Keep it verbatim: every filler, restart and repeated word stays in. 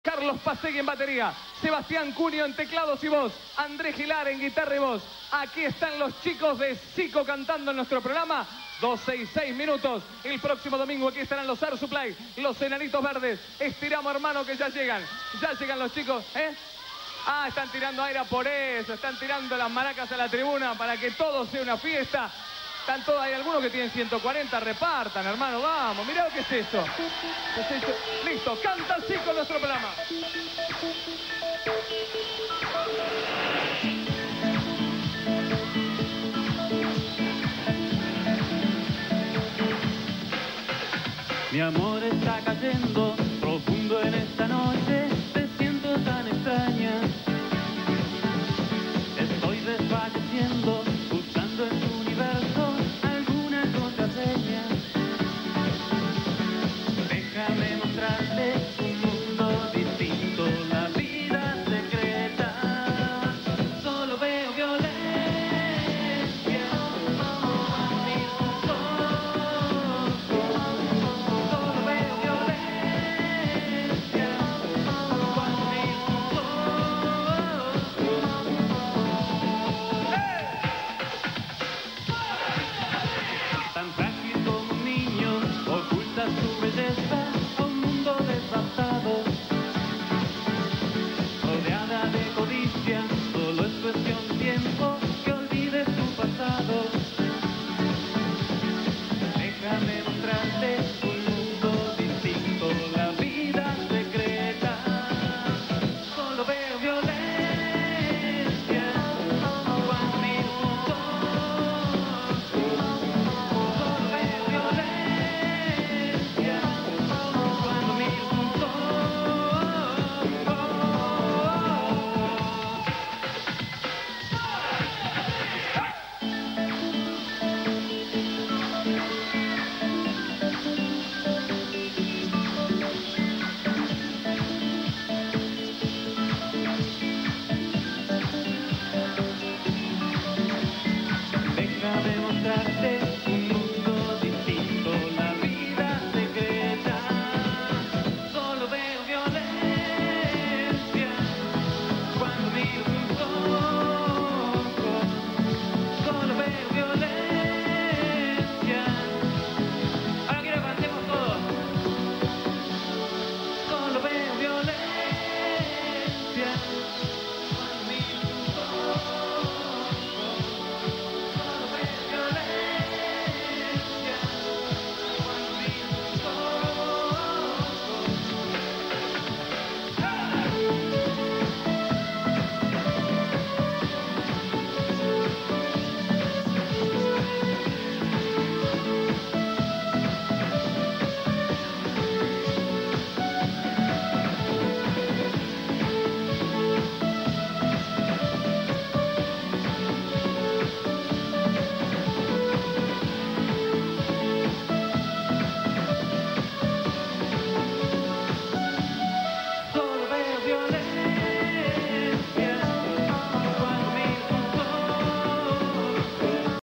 Carlos Pasegui en batería, Sebastián Cunio en teclados y voz, Andrés Gilar en guitarra y voz. Aquí están los chicos de Zico cantando en nuestro programa. doce y seis minutos. El próximo domingo aquí estarán los Air Supply, los Enanitos Verdes. Estiramos, hermano, que ya llegan. Ya llegan los chicos, ¿eh? Ah, están tirando aire por eso. Están tirando las maracas a la tribuna para que todo sea una fiesta. Están todos, hay algunos que tienen ciento cuarenta, repartan, hermano, vamos. Mirá lo que es eso. ¿Qué es eso? Listo, canta Zico en nuestro programa. Mi amor está cayendo profundo en esta noche.